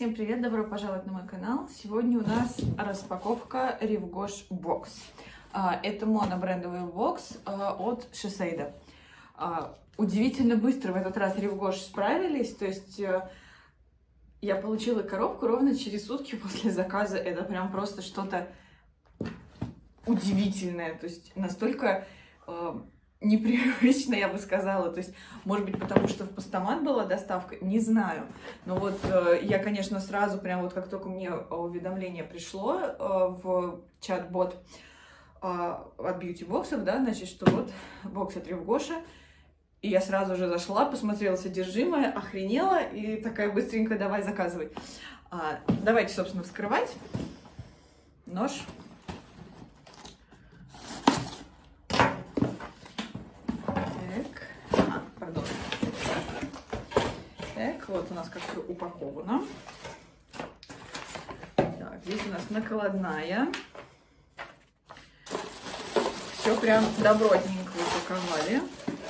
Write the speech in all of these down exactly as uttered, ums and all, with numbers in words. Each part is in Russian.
Всем привет, добро пожаловать на мой канал. Сегодня у нас распаковка Rive Gauche Box. Это монобрендовый бокс от Shiseido. Удивительно быстро в этот раз Rive Gauche справились, то есть я получила коробку ровно через сутки после заказа. Это прям просто что-то удивительное, то есть настолько непривычно, я бы сказала. То есть, может быть, потому что в Постамат была доставка, не знаю. Но вот э, я, конечно, сразу, прям вот как только мне уведомление пришло э, в чат-бот э, от бьюти-боксов, да, значит, что вот бокс от Rive Gauche. И я сразу же зашла, посмотрела содержимое, охренела и такая быстренько давай заказывать. А, давайте, собственно, вскрывать. Нож. Так, вот у нас как все упаковано. Так, здесь у нас накладная. Все прям добротненько упаковали.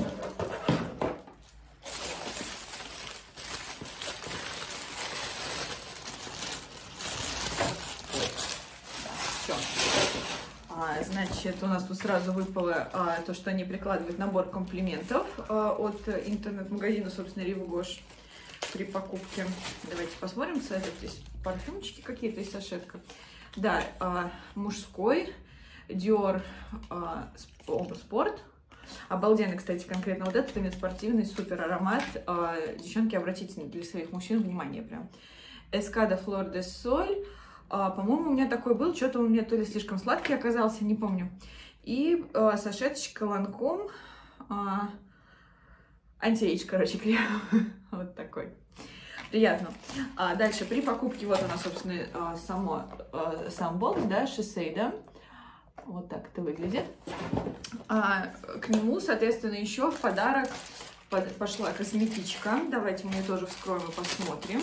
Все. А, значит, у нас тут сразу выпало а, то, что они прикладывают набор комплиментов а, от интернет-магазина, собственно, Rive Gauche. При покупке. Давайте посмотрим. Здесь парфюмчики какие-то и сашетка. Да, а, мужской Dior а, Спорт. Обалденный, кстати, конкретно вот этот именно спортивный супер аромат. А, девчонки, обратите для своих мужчин внимание прям. Escada Flor de Sol. А, по-моему, у меня такой был. Что-то у меня то ли слишком сладкий оказался, не помню. И а, сашеточка Lancome. А, Антиэйдж, короче, крем. Вот такой. Приятно. А дальше при покупке, вот она, собственно, само, сам бокс, да, Shiseido. Вот так это выглядит. А к нему, соответственно, еще в подарок пошла косметичка. Давайте мы ее тоже вскроем и посмотрим.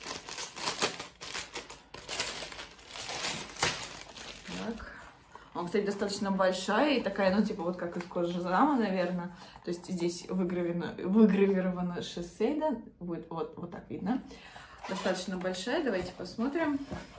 Так. Он, кстати, достаточно большая и такая, ну, типа, вот как из кожзама, наверное. То есть здесь выгравировано, выгравировано Shiseido. Будет вот, вот так видно. Достаточно большая. Давайте посмотрим.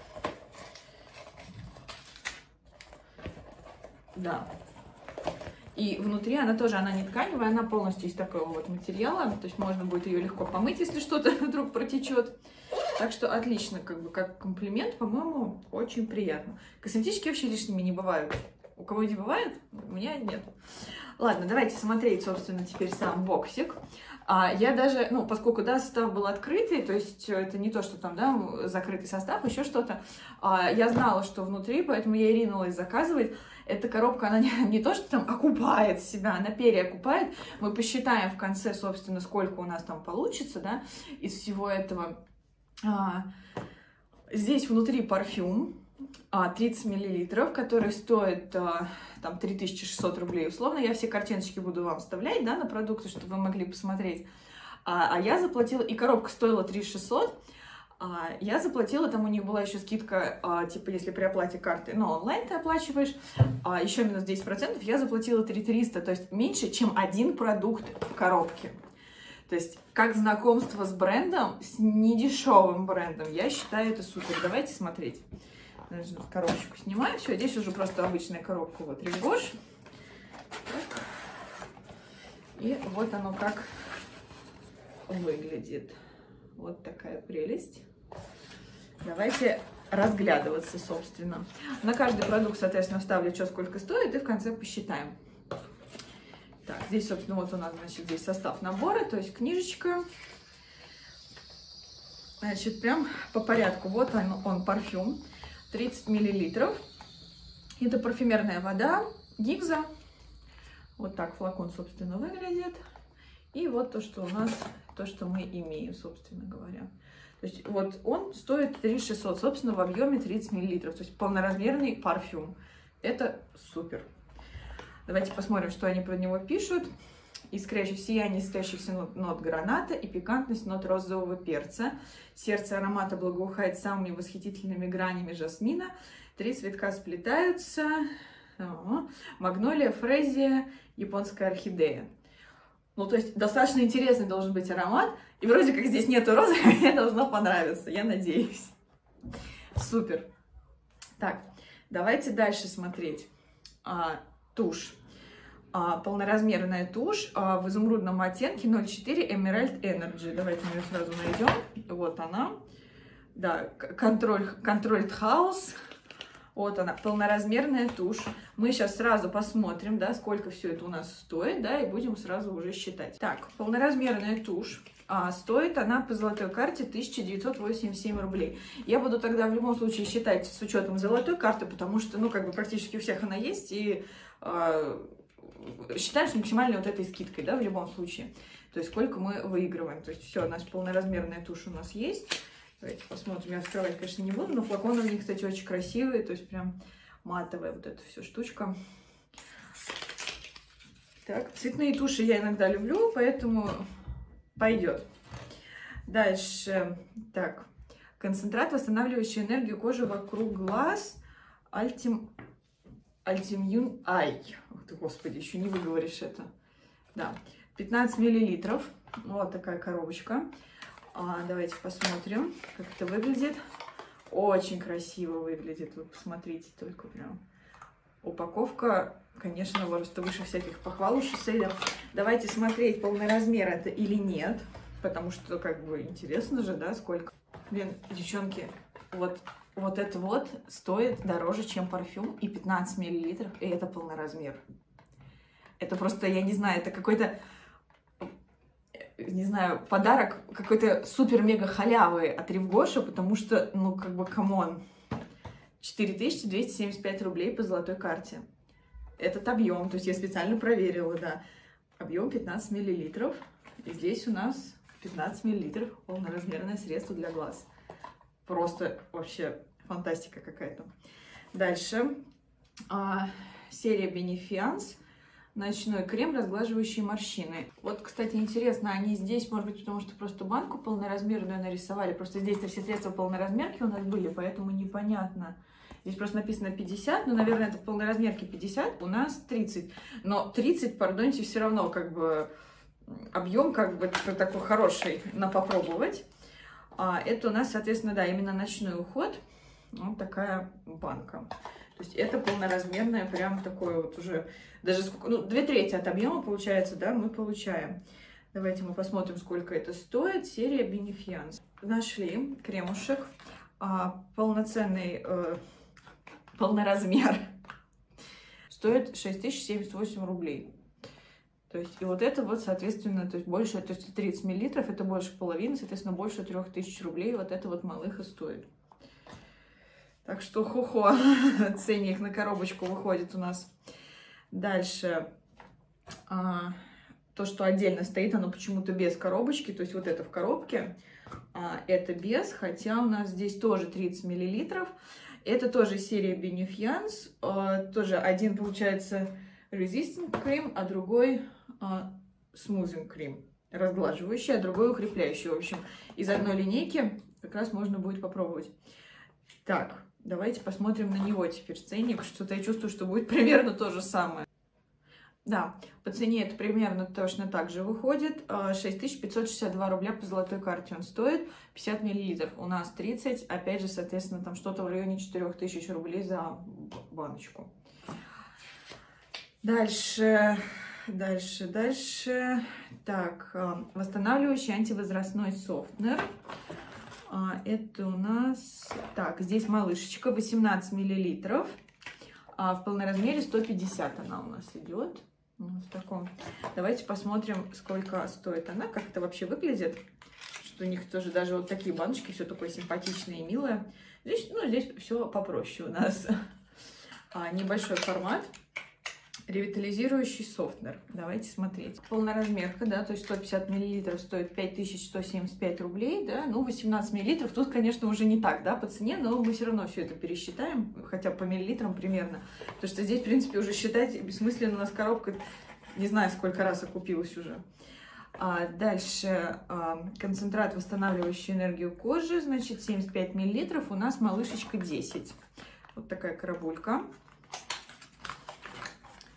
Да. И внутри она тоже, она не тканевая, она полностью из такого вот материала. То есть можно будет ее легко помыть, если что-то вдруг протечет. Так что отлично, как бы как комплимент, по-моему, очень приятно. Косметички вообще лишними не бывают. У кого-нибудь бывает? У меня нет. Ладно, давайте смотреть, собственно, теперь сам боксик. А, я даже, ну, поскольку, да, состав был открытый, то есть это не то, что там, да, закрытый состав, еще что-то, а, я знала, что внутри, поэтому я и ринулась заказывать. Эта коробка, она не, не то, что там окупает себя, она переокупает. Мы посчитаем в конце, собственно, сколько у нас там получится, да, из всего этого. А, здесь внутри парфюм а, тридцать миллилитров, который стоит а, там три тысячи шестьсот рублей условно. Я все картиночки буду вам вставлять, да, на продукты, чтобы вы могли посмотреть. А, а я заплатила, и коробка стоила три тысячи шестьсот. А, я заплатила, там у них была еще скидка, а, типа если при оплате карты, ну, онлайн ты оплачиваешь, а, еще минус десять процентов, я заплатила три тысячи триста, то есть меньше, чем один продукт в коробке. То есть, как знакомство с брендом, с недешевым брендом, я считаю это супер. Давайте смотреть. Коробочку снимаю. Все, здесь уже просто обычная коробка. Вот Rive Gauche. Так. И вот оно как выглядит. Вот такая прелесть. Давайте разглядываться, собственно. На каждый продукт, соответственно, вставлю, что сколько стоит, и в конце посчитаем. Так, здесь, собственно, вот у нас, значит, здесь состав набора, то есть книжечка. Значит, прям по порядку. Вот он, он парфюм, тридцать миллилитров. Это парфюмерная вода, гигза. Вот так флакон, собственно, выглядит. И вот то, что у нас, то, что мы имеем, собственно говоря. То есть вот он стоит три тысячи шестьсот, собственно, в объеме тридцать миллилитров. То есть полноразмерный парфюм. Это супер. Давайте посмотрим, что они про него пишут. Искрящих сияние искрящихся нот, нот граната и пикантность нот розового перца. Сердце аромата благоухает самыми восхитительными гранями жасмина. Три цветка сплетаются. Магнолия, фрезия, японская орхидея. Ну, то есть достаточно интересный должен быть аромат. И вроде как здесь нету розы, мне должно понравиться, я надеюсь. Супер. Так, давайте дальше смотреть. А, тушь. А, полноразмерная тушь а, в изумрудном оттенке ноль четыре Emerald Energy. Давайте мы ее сразу найдем. Вот она. Да, контроль, контроль House. Вот она, полноразмерная тушь. Мы сейчас сразу посмотрим, да, сколько все это у нас стоит, да, и будем сразу уже считать. Так, полноразмерная тушь. А, стоит она по золотой карте тысяча девятьсот восемьдесят семь рублей. Я буду тогда в любом случае считать с учетом золотой карты, потому что, ну, как бы практически у всех она есть, и а, считаем с максимальной вот этой скидкой, да, в любом случае. То есть сколько мы выигрываем. То есть все, наша полноразмерная тушь у нас есть. Давайте посмотрим. Я открывать, конечно, не буду, но флаконы в них, кстати, очень красивые. То есть прям матовая вот эта все штучка. Так, цветные туши я иногда люблю, поэтому пойдет. Дальше. Так, концентрат, восстанавливающий энергию кожи вокруг глаз. Альтим... Альтимьюн Ай. Ух ты, господи, еще не выговоришь это. Да, пятнадцать миллилитров. Вот такая коробочка. А, давайте посмотрим, как это выглядит. Очень красиво выглядит. Вы посмотрите только прям. Упаковка, конечно, просто выше всяких похвал у Шиселя. Давайте смотреть, полный размер это или нет. Потому что, как бы, интересно же, да, сколько. Блин, девчонки, вот, вот это вот стоит дороже, чем парфюм. И пятнадцать миллилитров, и это полный размер. Это просто, я не знаю, это какой-то... не знаю, подарок какой-то супер-мега халявы от Ревгоша, потому что, ну, как бы, камон, четыре тысячи двести семьдесят пять рублей по золотой карте. Этот объем, то есть я специально проверила, да, объем пятнадцать миллилитров, и здесь у нас пятнадцать миллилитров полноразмерное средство для глаз. Просто вообще фантастика какая-то. Дальше а, серия Benefiance. Ночной крем, разглаживающий морщины. Вот, кстати, интересно, они здесь, может быть, потому что просто банку полноразмерную нарисовали. Просто здесь-то все средства полноразмерки у нас были, поэтому непонятно. Здесь просто написано пятьдесят, но, наверное, это в полноразмерке пятьдесят, у нас тридцать. Но тридцать, пардоньте, все равно как бы объем как бы такой хороший на попробовать. А это у нас, соответственно, да, именно ночной уход. Вот такая банка. То есть это полноразмерная, прям такое вот уже, даже сколько, ну, две трети от объема получается, да, мы получаем. Давайте мы посмотрим, сколько это стоит. Серия Benefiance. Нашли кремушек, а, полноценный, э, полноразмер. Стоит шесть тысяч семьдесят восемь рублей. То есть, и вот это вот, соответственно, то есть больше, то есть тридцать миллилитров, это больше половины, соответственно, больше трех тысяч рублей. Вот это вот малыха стоит. Так что хо-хо, ценник на коробочку выходит у нас. Дальше, а, то, что отдельно стоит, оно почему-то без коробочки, то есть вот это в коробке, а, это без, хотя у нас здесь тоже тридцать миллилитров. Это тоже серия Benefiance, а, тоже один получается Resistant Cream, а другой а, Smoothing Cream, разглаживающий, а другой укрепляющий. В общем, из одной линейки как раз можно будет попробовать. Так, давайте посмотрим на него теперь ценник. Что-то я чувствую, что будет примерно то же самое. Да, по цене это примерно точно так же выходит. шесть тысяч пятьсот шестьдесят два рубля по золотой карте он стоит. пятьдесят миллилитров. У нас тридцать. Опять же, соответственно, там что-то в районе четырёх тысяч рублей за баночку. Дальше, дальше, дальше. Так, восстанавливающий антивозрастной софтнер. Это у нас... Так, здесь малышечка, восемнадцать миллилитров. А в полноразмере сто пятьдесят она у нас идет. В таком. Давайте посмотрим, сколько стоит она, как это вообще выглядит. Что у них тоже даже вот такие баночки, все такое симпатичное и милое. Здесь, ну, здесь все попроще у нас. А, небольшой формат. Ревитализирующий софтнер. Давайте смотреть. Полноразмерка, да, то есть сто пятьдесят миллилитров стоит пять тысяч сто семьдесят пять рублей, да, ну, восемнадцать миллилитров, тут, конечно, уже не так, да, по цене, но мы все равно все это пересчитаем, хотя по миллилитрам примерно, потому что здесь, в принципе, уже считать бессмысленно, у нас коробка, не знаю, сколько раз окупилась уже. А дальше а, концентрат, восстанавливающий энергию кожи, значит, семьдесят пять миллилитров, у нас малышечка десять. Вот такая коробулька.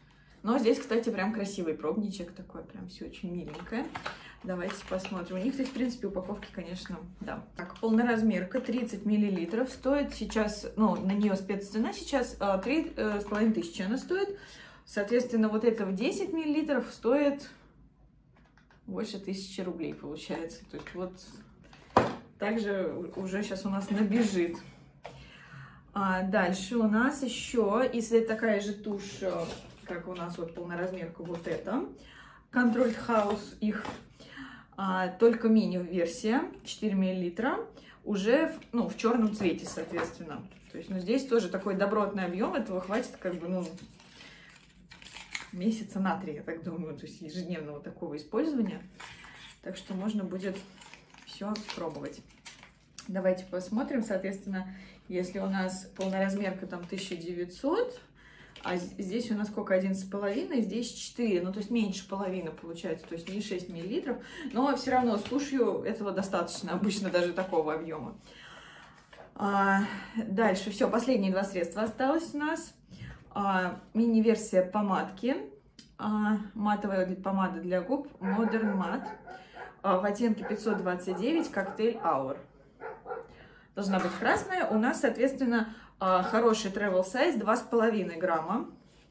Но здесь, кстати, прям красивый пробничек такой, прям все очень миленькое. Давайте посмотрим. У них здесь, в принципе, упаковки, конечно, да. Так, полноразмерка, тридцать миллилитров, стоит сейчас, ну, на нее спеццена сейчас три с половиной тысячи она стоит. Соответственно, вот этого десять миллилитров стоит больше тысячи рублей, получается. То есть вот также уже сейчас у нас набежит. А дальше у нас еще, если такая же тушь, как у нас вот полноразмерка вот эта, Controlled House их, а, только мини-версия, четыре миллилитра, уже в, ну, в черном цвете, соответственно. То есть, ну, здесь тоже такой добротный объем, этого хватит как бы, ну, месяца на три, я так думаю, то есть ежедневного такого использования. Так что можно будет все спробовать. Давайте посмотрим, соответственно, если у нас полноразмерка там тысяча девятьсот, а здесь у нас сколько, один с половиной, здесь четыре, ну то есть меньше половины получается, то есть не шесть миллилитров, но все равно с тушью этого достаточно, обычно даже такого объема. А, дальше, все, последние два средства осталось у нас. А, мини-версия помадки, а, матовая помада для губ Modern Matte, а, в оттенке пятьсот двадцать девять Cocktail Hour. Должна быть красная. У нас, соответственно, а, хороший travel size, два с половиной грамма.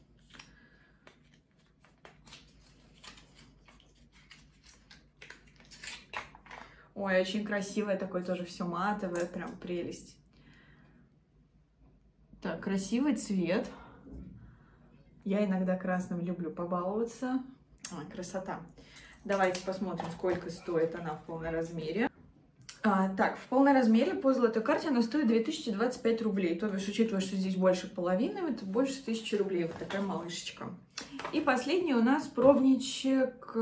Ой, очень красивое, такое тоже все матовое, прям прелесть. Так, красивый цвет. Я иногда красным люблю побаловаться. Ой, красота. Давайте посмотрим, сколько стоит она в полном размере. А, так, в полном размере по золотой карте она стоит две тысячи двадцать пять рублей. То бишь, учитывая, что здесь больше половины, это больше тысячи рублей. Вот такая малышечка. И последний у нас пробничек.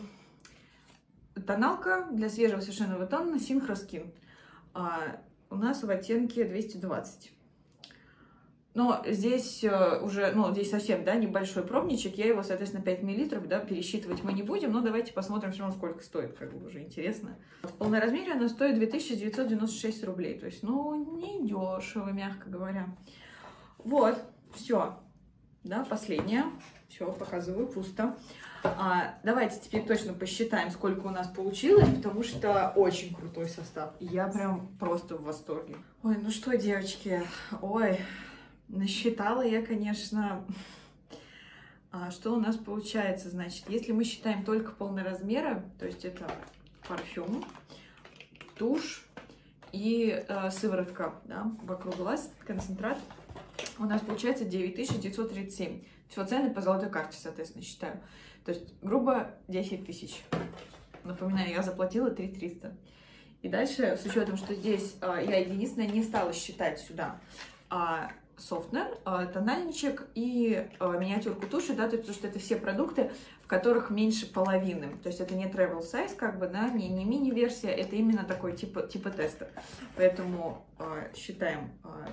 Тоналка для свежего совершенного тона Synchro Skin. А, у нас в оттенке двести двадцать. Но здесь уже, ну, здесь совсем, да, небольшой пробничек. Я его, соответственно, пять миллилитров, да, пересчитывать мы не будем. Но давайте посмотрим все равно, сколько стоит, как бы уже интересно. В полном размере она стоит две тысячи девятьсот девяносто шесть рублей. То есть, ну, не дешево, мягко говоря. Вот, все. Да, последняя. Все, показываю, пусто. А, давайте теперь точно посчитаем, сколько у нас получилось, потому что очень крутой состав. Я прям просто в восторге. Ой, ну что, девочки, ой... Насчитала я, конечно, а, что у нас получается, значит, если мы считаем только полноразмеры, то есть это парфюм, тушь и э, сыворотка, да, вокруг глаз, концентрат, у нас получается девять тысяч девятьсот тридцать семь. Все цены по золотой карте, соответственно, считаю. То есть, грубо, десять тысяч. Напоминаю, я заплатила три тысячи триста. И дальше, с учетом, что здесь э, я единственное не стала считать сюда, а софтнер, тональничек и миниатюрку туши, да, то есть, потому что это все продукты, в которых меньше половины. То есть это не travel size, как бы, да, не, не мини-версия, это именно такой типа, типа тестер. Поэтому э, считаем,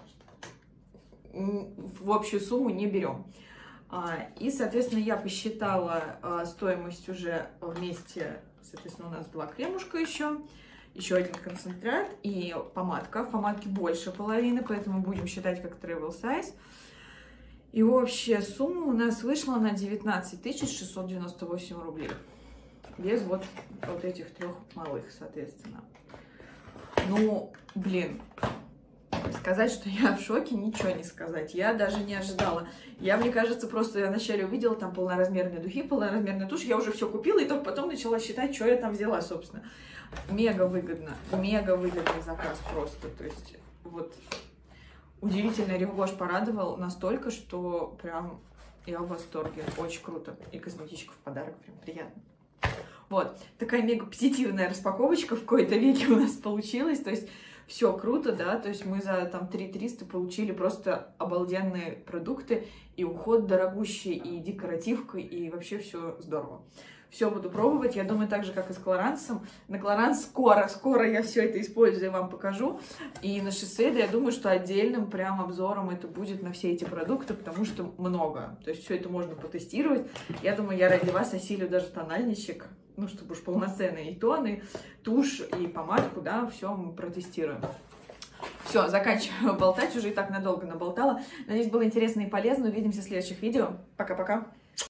э, в общую сумму не берем. А, и, соответственно, я посчитала э, стоимость уже вместе, соответственно, у нас была кремушка еще. Еще один концентрат и помадка. В помадке больше половины, поэтому будем считать как travel size. И общая сумма у нас вышла на девятнадцать тысяч шестьсот девяносто восемь рублей. Без вот, вот этих трех малых, соответственно. Ну, блин, сказать, что я в шоке, ничего не сказать. Я даже не ожидала. Я, мне кажется, просто я вначале увидела там полноразмерные духи, полноразмерную тушь. Я уже все купила, и только потом начала считать, что я там взяла, собственно. Мега выгодно, мега выгодный заказ просто, то есть вот удивительно, Рив Гош порадовал настолько, что прям я в восторге, очень круто, и косметичка в подарок, прям приятно. Вот, такая мега позитивная распаковочка в какой-то веке у нас получилась, то есть все круто, да, то есть мы за там три тысячи триста получили просто обалденные продукты, и уход дорогущий, и декоративка, и вообще все здорово. Все буду пробовать, я думаю, так же, как и с Клорансом. На Клоранс скоро, скоро я все это использую и вам покажу. И на Шисейда, я думаю, что отдельным прям обзором это будет на все эти продукты, потому что много. То есть все это можно потестировать. Я думаю, я ради вас осилю даже тональничек, ну, чтобы уж полноценные и тоны, тушь, и помадку, да, все мы протестируем. Все, заканчиваю болтать, уже и так надолго наболтала. Надеюсь, было интересно и полезно. Увидимся в следующих видео. Пока-пока.